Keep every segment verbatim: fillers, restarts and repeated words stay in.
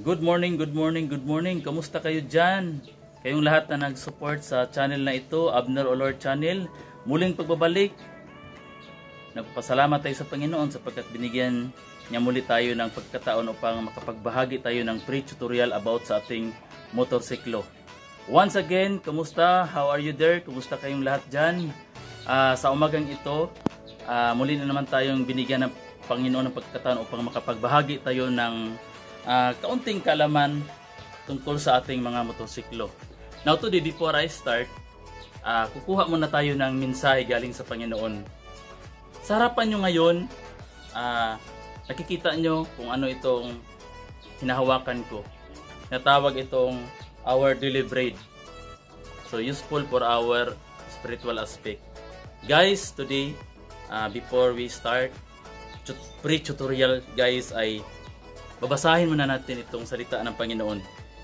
Good morning, good morning, good morning. Kamusta kayo dyan? Kayong lahat na nag-support sa channel na ito, Abner Olor Channel. Muling pagbabalik. Nagpasalamat tayo sa Panginoon sapagkat binigyan niya muli tayo ng pagkataon upang makapagbahagi tayo ng pre-tutorial about sa ating motorsiklo. Once again, kamusta? How are you there? Kamusta kayong lahat dyan? Uh, sa umagang ito, uh, muli na naman tayong binigyan ng Panginoon ng pagkataon upang makapagbahagi tayo ng uh, kaunting kalaman tungkol sa ating mga motorsiklo. Now today, before I start, uh, kukuha muna tayo ng mensahe galing sa Panginoon. Sa harapan nyo ngayon, uh, nakikita nyo kung ano itong hinahawakan ko. Natawag itong our daily bread. So useful for our spiritual aspect. Guys, today, uh, before we start, pre-tutorial guys, ay babasahin muna natin itong salita ng Panginoon.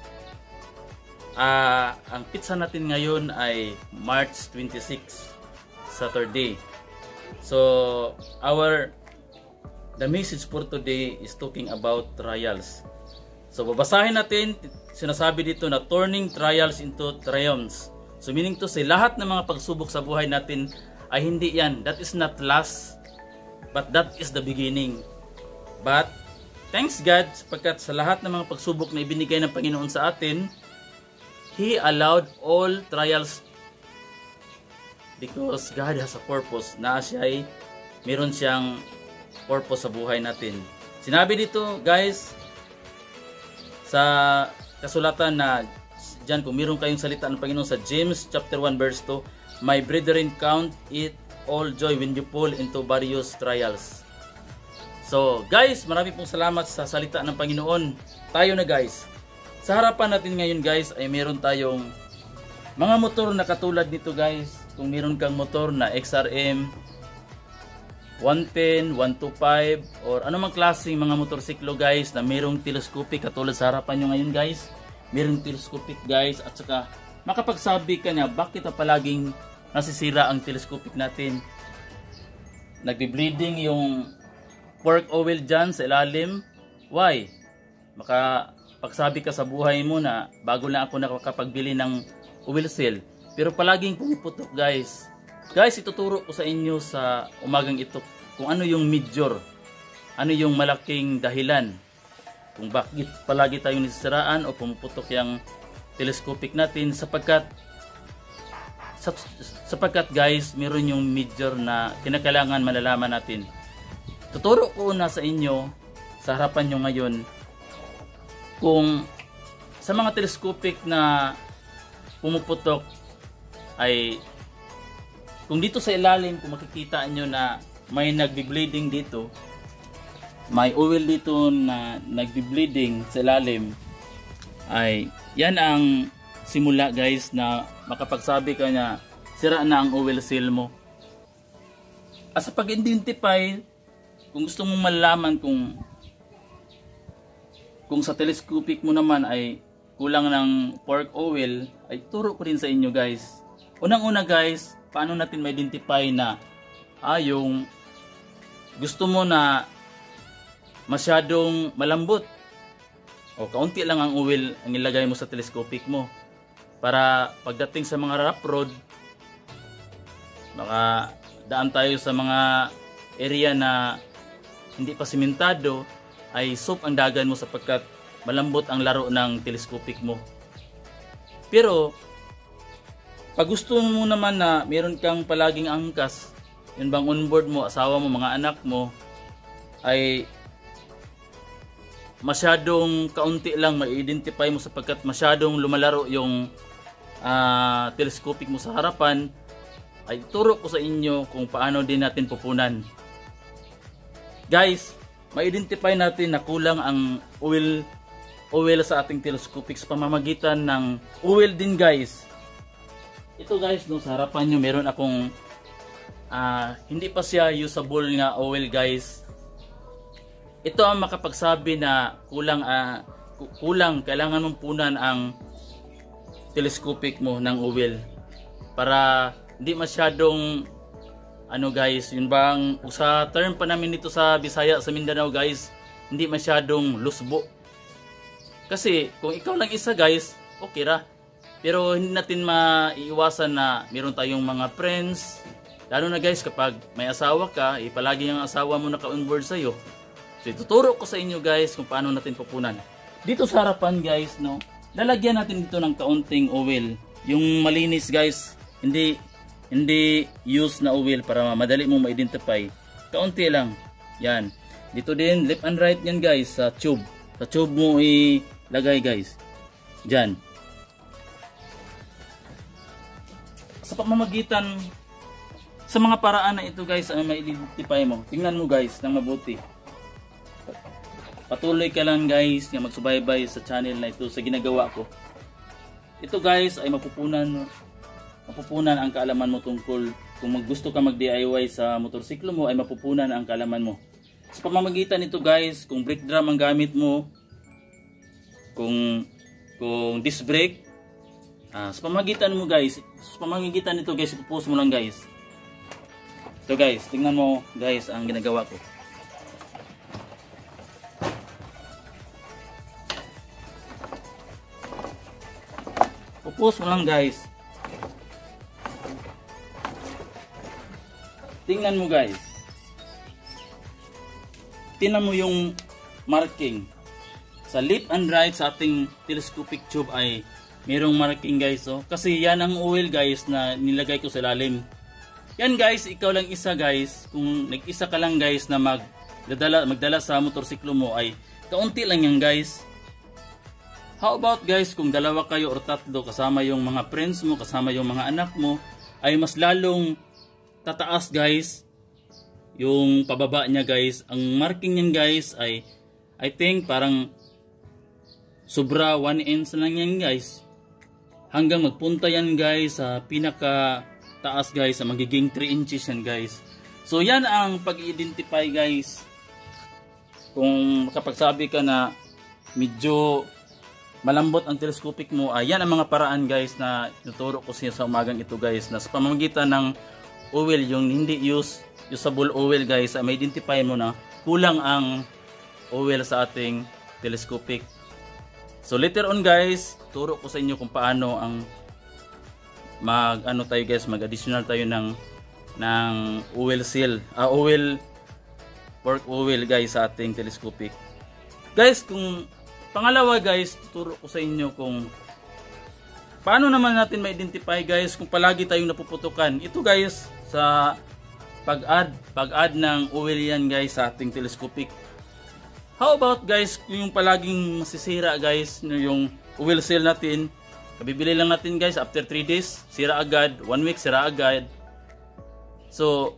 Uh, ang pizza natin ngayon ay March twenty-sixth, Saturday. So our the message for today is talking about trials. So babasahin natin, sinasabi dito na turning trials into triumphs. So meaning to say, lahat ng mga pagsubok sa buhay natin ay hindi yan, that is not last, but that is the beginning. But thanks God, sapagkat sa lahat ng mga pagsubok na ibinigay ng Panginoon sa atin, He allowed all trials because God has a purpose. Na siya ay meron siyang purpose sa buhay natin. Sinabi dito guys sa kasulatan na dyan, kung meron kayong salita ng Panginoon sa James chapter one verse two, my brethren, count it all joy when you fall into various trials. So guys, marami pong salamat sa salita ng Panginoon. Tayo na guys. Sa harapan natin ngayon guys ay meron tayong mga motor na katulad nito guys. Kung meron kang motor na X R M one ten, one twenty-five or anumang klaseng mga motorsiklo guys na merong telescopic katulad sa harapan nyo ngayon guys. Merong telescopic guys, at saka makapagsabi ka niya bakit na palaging nasisira ang telescopic natin. Nagbi-bleeding yung fork oil dyan sa ilalim. Why? Makapagsabi ka sa buhay mo na bago lang ako nakakapagbili ng oil seal, pero palaging pumiputok guys. Guys, ituturo ko sa inyo sa umagang ito kung ano yung major, ano yung malaking dahilan kung bakit palagi tayong nasisiraan o pumuputok yung telescopic natin, sapagkat sapagkat guys, meron yung major na kinakailangan malalaman natin. Tuturo ko na sa inyo sa harapan nyo ngayon kung sa mga telescopic na pumuputok ay kung dito sa ilalim, kung makikita nyo na may nagbi-bleeding dito, may oil dito na nagbi-bleeding sa ilalim, ay yan ang simula guys na makapagsabi ka na sira na ang oil seal mo. As sa pag-identify, kung gusto mong malaman kung kung sa telescopic mo naman ay kulang ng fork oil, ay turo ko rin sa inyo guys. Unang-una guys, paano natin ma-identify na ah, yung gusto mo na masyadong malambot o kaunti lang ang oil ang ilagay mo sa telescopic mo, para pagdating sa mga rough road, baka daan tayo sa mga area na hindi pa simentado, ay soap ang dagan mo sapagkat malambot ang laro ng telescopic mo. Pero pag gusto mo naman na meron kang palaging angkas, yun bang onboard mo, asawa mo, mga anak mo, ay masyadong kaunti lang ma-identify mo sapagkat masyadong lumalaro yung uh, telescopic mo sa harapan, ay turo ko sa inyo kung paano din natin pupunan. Guys, ma-identify natin na kulang ang oil oil sa ating telescopic sa pamamagitan ng oil din guys. Ito guys, no, sa harapan nyo meron akong uh, hindi pa siya usable nga oil guys. Ito ang makapagsabi na kulang uh, kulang, kailangan mong punan ang telescopic mo ng oil para hindi masyadong ano guys, yun bang sa term pa namin dito sa Bisaya, sa Mindanao guys, hindi masyadong lusbo. Kasi kung ikaw lang isa guys, okay ra. Pero hindi natin maiiwasan na meron tayong mga friends. Lalo na guys, kapag may asawa ka, eh, palagi yung asawa mo naka-onboard sa'yo. So ituturo ko sa inyo guys kung paano natin pupunan. Dito sa harapan guys, no, lalagyan natin dito ng kaunting oil. Yung malinis guys, hindi hindi use na oil para madali mong ma-identify. Kaunti lang. Yan. Dito din, left and right yan guys, sa tube. Sa tube mo ilagay guys. Diyan. Sa pamamagitan, sa mga paraan na ito guys, ang ma-identify mo. Tingnan mo guys, ng mabuti. Patuloy ka lang guys, na magsubaybay sa channel na ito, sa ginagawa ko. Ito guys, ay mapupunan, mapupunan ang kaalaman mo tungkol, kung gusto ka mag-D I Y sa motorsiklo mo, ay mapupunan ang kaalaman mo. Sa pamamagitan nito guys, kung brake drum ang gamit mo, kung kung disc brake, ah, sa pamamagitan mo guys, sa pamamagitan nito guys, ipupost mo lang guys. Ito guys, tingnan mo guys ang ginagawa ko. Pupus mo lang guys. Tingnan mo guys. Tingnan mo yung marking. Sa left and right sa ating telescopic tube ay mayroong marking guys. Oh. Kasi yan ang oil guys na nilagay ko sa ilalim. Yan guys, ikaw lang isa guys. Kung nag-isa ka lang guys na magdala, magdala sa motorsiklo mo ay kaunti lang yan guys. How about guys kung dalawa kayo or tatlo kasama yung mga friends mo, kasama yung mga anak mo, ay mas lalong tataas guys yung pababa niya guys. Ang marking niyan guys ay I think parang sobra one inch lang yan guys. Hanggang magpunta yan guys sa pinaka taas guys, sa magiging three inches yan guys. So yan ang pag-identify guys. Kung makapagsabi ka na medyo malambot ang telescopic mo, ayan ang mga paraan guys na tinuturo ko siya sa umagang ito guys, na sa pamamagitan ng oil, yung hindi use usable oil guys, ay ma-identify mo na kulang ang oil sa ating telescopic. So later on guys, turo ko sa inyo kung paano ang mag ano tayo guys, mag additional tayo ng ng oil seal, uh, oil work oil guys sa ating telescopic. Guys, kung pangalawa guys, tuturo ko sa inyo kung paano naman natin ma-identify guys kung palagi tayong napuputukan. Ito guys, sa pag-add pag-add ng oil yan guys sa ating telescopic. How about guys yung palaging masisira guys, yung oil seal natin, kabibili lang natin guys, after three days sira agad, one week sira agad. So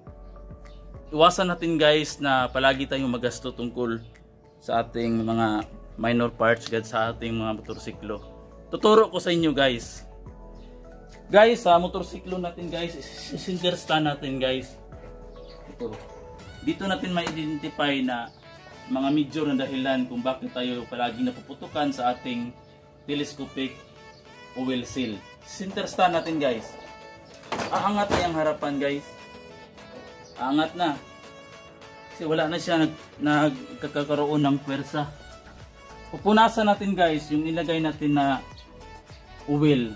iwasan natin guys na palagi tayong magasto tungkol sa ating mga minor parts guys sa ating mga motorsiklo. Tuturo ko sa inyo guys. Guys, sa motorsiklo natin guys, cylinder stand natin guys. Ito. Dito natin ma-identify na mga major na dahilan kung bakit tayo palagi napuputukan sa ating telescopic oil seal. Cylinder stand natin guys. Aangat na yung harapan guys. Aangat na. Kasi wala na siya nag, nagkakaroon ng pwersa. Pupunasan natin guys yung ilagay natin na oil.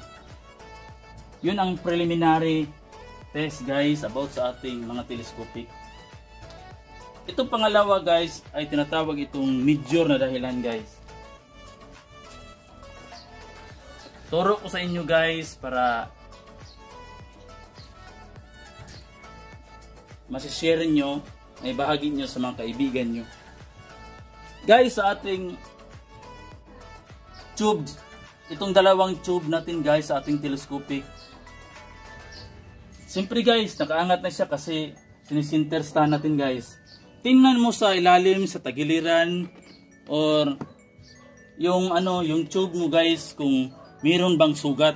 Yun ang preliminary test guys about sa ating mga telescopic. Itong pangalawa guys ay tinatawag itong major na dahilan guys. Turo ko sa inyo guys para masishare nyo, may bahagi nyo sa mga kaibigan nyo. Guys, sa ating tube, itong dalawang tube natin guys sa ating telescopic, siyempre guys, nakaangat na siya kasi sinisinter stand natin guys. Tingnan mo sa ilalim, sa tagiliran, or yung ano, yung tube mo guys, kung mayroon bang sugat.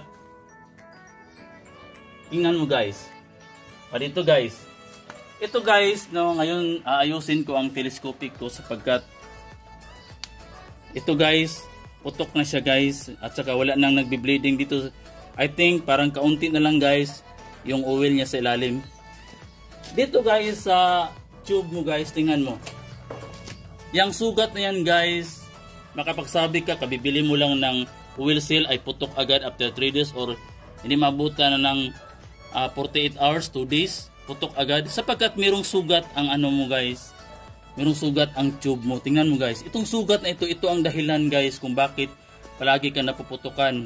Tingnan mo guys. Pa dito guys. Ito guys, no, ngayon aayusin ko ang telescopic ko sapagkat ito guys, putok na siya guys, at saka wala nang nagbi-bleeding dito. I think parang kaunti na lang guys yung oil niya sa ilalim. Dito guys sa tube mo guys, tingnan mo. Yang sugat na yan guys makapagsabi ka, kabibili mo lang ng oil seal ay putok agad after three days or hindi mabutan na ng uh, forty-eight hours, two days, putok agad. Sapagkat merong sugat ang ano mo guys, merong sugat ang tube mo. Tingnan mo guys, itong sugat na ito, ito ang dahilan guys kung bakit palagi ka napuputukan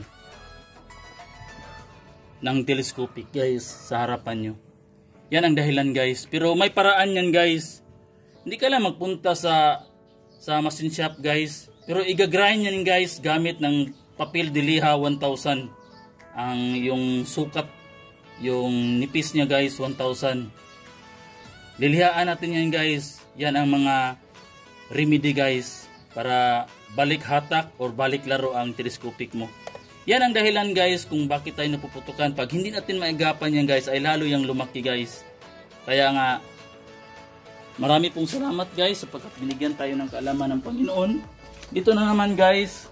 ng telescopic guys sa harapan nyo. Yan ang dahilan guys. Pero may paraan yan guys. Hindi ka lang magpunta sa sa machine shop guys. Pero igagrind yan guys gamit ng papel de liha one thousand. Ang yung sukat, yung nipis niya guys one thousand. Lilihaan natin yan guys. Yan ang mga remedy guys para balik hatak or balik laro ang telescopic mo. Yan ang dahilan guys kung bakit tayo napuputukan. Pag hindi natin maigapan yan guys ay lalo yung lumaki guys. Kaya nga marami pong salamat guys sapagkat binigyan tayo ng kaalaman ng Panginoon. Dito na naman guys.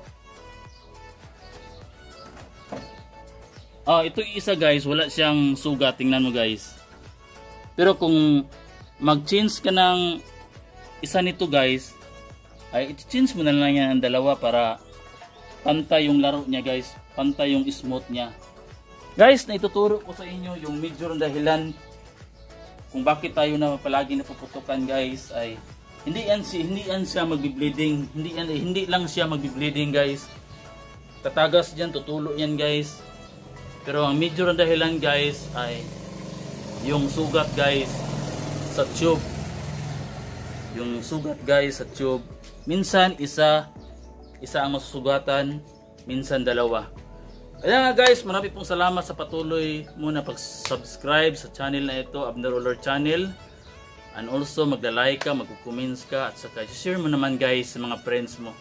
Ah, ito isa guys, wala siyang sugat. Tingnan mo guys. Pero kung mag-change ka ng isa nito guys, ay i-change mo na lang yan ang dalawa para pantay yung laro niya guys. Pantay yung smooth niya. Guys, na ituturo ko sa inyo yung major dahilan kung bakit tayo na palagi napuputukan guys ay hindi yan si hindi yan siya magbi-bleeding, hindi yan, hindi lang siya magbi-bleeding guys. Tatagas diyan, tutulo yan guys. Pero ang major dahilan guys ay yung sugat guys sa tube. Yung sugat guys sa tube. Minsan isa isa ang masusugatan, minsan dalawa. Kaya nga guys, marami pong salamat sa patuloy muna pag-subscribe sa channel na ito, Abner Olor Channel. And also magla-like ka, magko-comments ka, at saka share mo naman guys sa mga friends mo.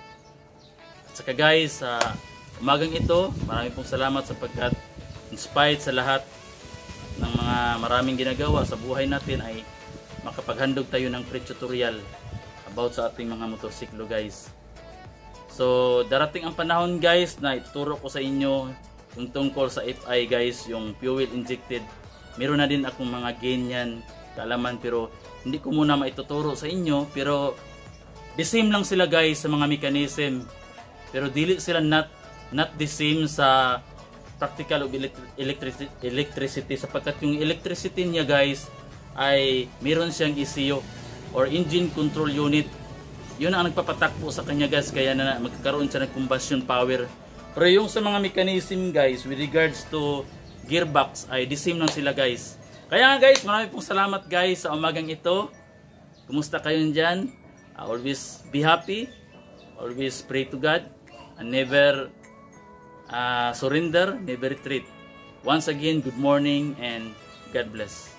At saka guys, sa umagang ito, marami pong salamat sapagkat inspired sa lahat ng mga maraming ginagawa sa buhay natin ay makapaghandog tayo ng pre-tutorial about sa ating mga motorsiklo guys. So, darating ang panahon guys na ituturo ko sa inyo yung tungkol sa F I guys, yung fuel injected. Meron na din akong mga ganyan kaalaman pero hindi ko muna maituturo sa inyo. Pero the same lang sila guys sa mga mechanism. Pero dili sila not, not the same sa practical of electricity, electricity sapagkat yung electricity niya guys ay meron siyang E C U or engine control unit. Yun ang nagpapatakbo sa kanya guys, kaya na magkakaroon siya ng combustion power. Pero yung sa mga mechanism guys with regards to gearbox ay the same lang sila guys. Kaya nga guys, marami pong salamat guys sa umagang ito. Kumusta kayo dyan? Uh, always be happy, always pray to God, and never uh, surrender, never retreat. Once again, good morning and God bless.